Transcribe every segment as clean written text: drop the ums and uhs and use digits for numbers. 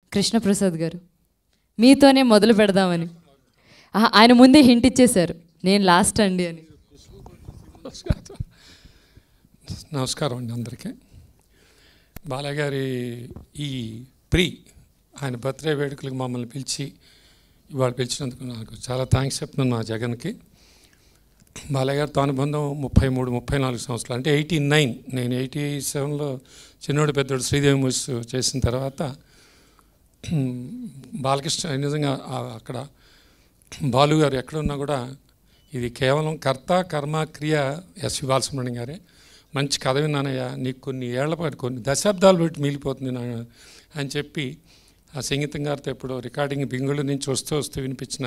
కృష్ణప్రసాద్ గారు మీతోనే మొదలు పెడదామని. ఆయన ముందే హింట్ ఇచ్చేశారు, నేను లాస్ట్ అండి అని. నమస్కారం అండి అందరికీ. బాలయ్య గారి ఈ ఆయన బర్త్డే వేడుకలకు మమ్మల్ని పిలిచి ఇవాళ పిలిచినందుకు నాకు చాలా థ్యాంక్స్ చెప్తున్నాను మా జగన్కి. బాలయ్య గారితో అనుబంధం 33-34 సంవత్సరాలు, అంటే 89. నేను 87లో చిన్నోడు పెద్దోడు శ్రీదేవి మూవీస్ చేసిన తర్వాత బాలకృష్ణ నిజంగా అక్కడ బాలు గారు ఎక్కడున్నా కూడా ఇది కేవలం కర్త కర్మ క్రియ ఎస్ బాలసుబ్రహ్మణ్యం గారే. మంచి కథ విన్నానయ్యా, నీకు కొన్ని ఏళ్ల పాటు కొన్ని దశాబ్దాలు పెట్టి మిగిలిపోతుంది అని చెప్పి ఆ సంగీతం గారితో ఎప్పుడో రికార్డింగ్ బెంగళూరు నుంచి వస్తూ వినిపించిన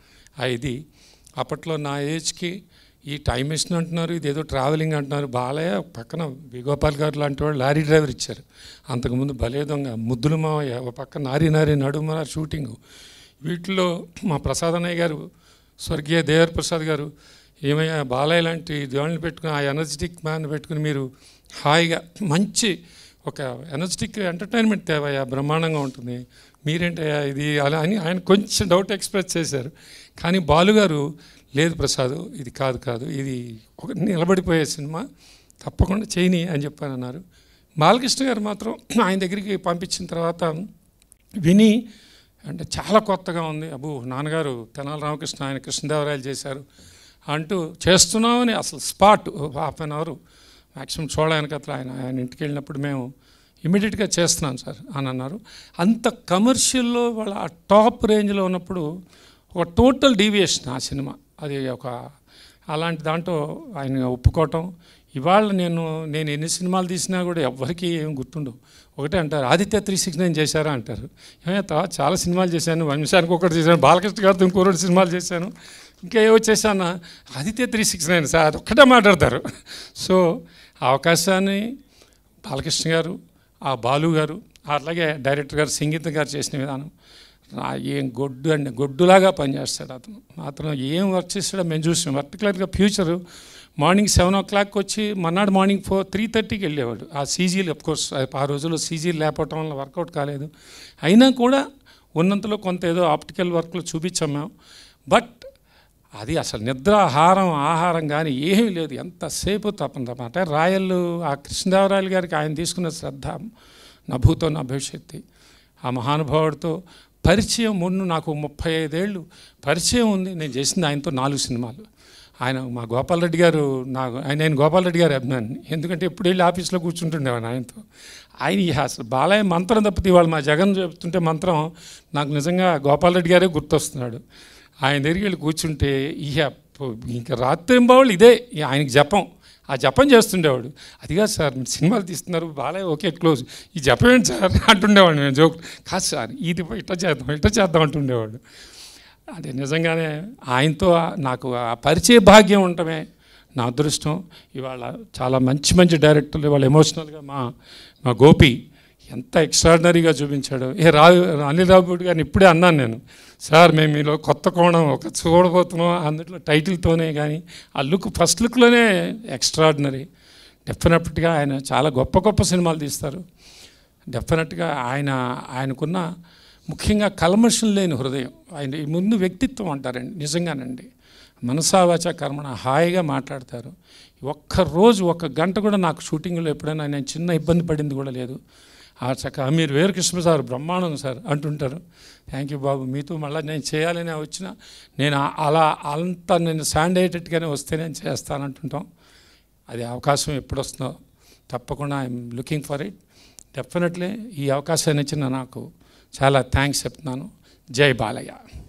ఇది అప్పట్లో నా ఏజ్కి ఈ టైం మెషిన్ అంటున్నారు, ఇదేదో ట్రావెలింగ్ అంటున్నారు. బాలయ్య పక్కన విగోపాల్ గారు లాంటి వాళ్ళు లారీ డ్రైవర్ ఇచ్చారు. అంతకుముందు భలే దొంగ, ముద్దులు మావయ్య, ఒక పక్క నారీ నడుమ షూటింగు. వీటిలో మా ప్రసాద్ అన్నయ్య గారు, స్వర్గీయ దేవర్ ప్రసాద్ గారు, ఏమయ్యా బాలయ్య లాంటి దేవుళ్ళని పెట్టుకుని ఆ ఎనర్జెటిక్ మ్యాన్ పెట్టుకుని మీరు హాయిగా మంచి ఒక ఎనర్జెటిక్ ఎంటర్టైన్మెంట్ తేవయ్యా, బ్రహ్మాండంగా ఉంటుంది, మీరేంటయ్యా ఇది అలా అని ఆయన కొంచెం డౌట్ ఎక్స్ప్రెస్ చేశారు. కానీ బాలుగారు లేదు ప్రసాద్, ఇది కాదు, ఇది ఒక నిలబడిపోయే సినిమా, తప్పకుండా చేయని అని చెప్పానన్నారు. బాలకృష్ణ గారు మాత్రం ఆయన దగ్గరికి పంపించిన తర్వాత విని అంటే చాలా కొత్తగా ఉంది, అబ్బో నాన్నగారు తెనాలి రామకృష్ణ ఆయన కృష్ణదేవరాయలు చేశారు అంటూ చేస్తున్నామని అసలు spot half an hour maximum చూడడానికి అట్లా ఆయన ఇంటికి వెళ్ళినప్పుడు మేము ఇమీడియట్గా చేస్తున్నాను సార్ అని అన్నారు. అంత కమర్షియల్లో వాళ్ళ ఆ టాప్ రేంజ్లో ఉన్నప్పుడు ఒక టోటల్ డీవియేషన్ ఆ సినిమా. అది ఒక అలాంటి దాంట్లో ఆయన ఒప్పుకోవటం. ఇవాళ నేను ఎన్ని సినిమాలు తీసినా కూడా ఎవ్వరికీ ఏం గుర్తుండవు. ఒకటే అంటారు, ఆదిత్య 369 చేశారా అంటారు. ఏమైనా చాలా సినిమాలు చేశాను, నిమిషానికి ఒకటి చేశాను, బాలకృష్ణ గారితో ఇంకో 2 సినిమాలు చేశాను, ఇంకా ఏవో చేశాను, ఆదిత్య 369 సార్ అది ఒక్కటే మాట్లాడతారు. సో ఆ అవకాశాన్ని బాలకృష్ణ గారు, ఆ బాలు గారు, అట్లాగే డైరెక్టర్ గారు సంగీతం గారు చేసిన విధానం ఏం గొడ్డులాగా పనిచేస్తాడు అతను ఏం వర్క్ చేస్తాడో మేము చూసాం. పర్టికులర్గా ఫ్యూచరు మార్నింగ్ 7 o'clock వచ్చి మన్నాడు మార్నింగ్ 3:30కి వెళ్ళేవాడు. ఆ సీజీలు అఫ్కోర్స్ ఆ రోజుల్లో సీజీలు లేకపోవటం వల్ల వర్కౌట్ కాలేదు. అయినా కూడా ఉన్నంతలో కొంత ఏదో ఆప్టికల్ వర్క్లో చూపించాం మేము. బట్ అది అసలు నిద్ర ఆహారం కానీ ఏమీ లేదు, ఎంతసేపు తప్పనమాట. రాయలు ఆ కృష్ణదేవరాయలు గారికి ఆయన తీసుకున్న శ్రద్ధ, నా భూతో నా భవిష్యత్తు, ఆ మహానుభావుడితో పరిచయం ముందు నాకు 35 ఏళ్ళు పరిచయం ఉంది. నేను చేసింది ఆయనతో 4 సినిమాలు. ఆయన మా గోపాలరెడ్డి గారు నేను గోపాలరెడ్డి గారి అభిమాని, ఎందుకంటే ఎప్పుడు వెళ్ళి ఆఫీస్లో కూర్చుంటుండేవాడు ఆయనతో. ఆయన అసలు బాలయ్య మంత్రం తప్పితే ఇవాళ మా జగన్ చెప్తుంటే మంత్రం నాకు నిజంగా గోపాలరెడ్డి గారే గుర్తొస్తున్నాడు. ఆయన దగ్గరికి వెళ్ళి కూర్చుంటే ఇంకా రాత్రింబావుళ్ళు ఇదే ఆయనకి జపం, ఆ జపం చేస్తుండేవాడు. అదిగా సార్ మీరు సినిమాలు తీస్తున్నారు, బాలయ్య ఓకే క్లోజ్, ఈ జపం ఏంటి సార్ అంటుండేవాడు. నేను జోక్ కాదు సార్, ఇది ఇట్లా చేద్దాం అంటుండేవాడు. అదే నిజంగానే ఆయనతో నాకు ఆ పరిచయ భాగ్యం ఉండటమే నా అదృష్టం. ఇవాళ చాలా మంచి డైరెక్టర్లు ఇవాళ ఎమోషనల్గా మా గోపి ఎంత ఎక్స్ట్రాడినరీగా చూపించాడు. అనిల్ రావుపూడి గారిని ఇప్పుడే అన్నాను నేను, సార్ మేము మీలో కొత్త కోణం ఒక చూడబోతున్నాం, అందులో టైటిల్తోనే కానీ ఆ ఫస్ట్ లుక్లోనే ఎక్స్ట్రాడినరీ. డెఫినెట్గా ఆయన చాలా గొప్ప సినిమాలు తీస్తారు. డెఫినెట్గా ఆయనకున్న ముఖ్యంగా కల్మషం లేని హృదయం, ఆయన ముందు వ్యక్తిత్వం అంటారండి. నిజంగానండి, మనసావాచ కర్మణ హాయిగా మాట్లాడతారు. ఒక్కరోజు 1 గంట కూడా నాకు షూటింగ్లో ఎప్పుడైనా నేను చిన్న ఇబ్బంది పడింది కూడా లేదు. ఆ చక్కగా మీరు వేరు కృష్ణ సార్ బ్రహ్మాండం సార్ అంటుంటారు. థ్యాంక్ యూ బాబు, మీతో మళ్ళీ నేను చేయాలని వచ్చిన నేను నేను స్టాండ్ అయ్యేటట్టుగానే వస్తే నేను చేస్తానంటుంటాం. అది అవకాశం ఎప్పుడు వస్తుందో తప్పకుండా I'm looking for it. Definitely ఈ అవకాశాన్ని ఇచ్చిన నాకు చాలా థ్యాంక్స్ చెప్తున్నాను. జై బాలయ్య.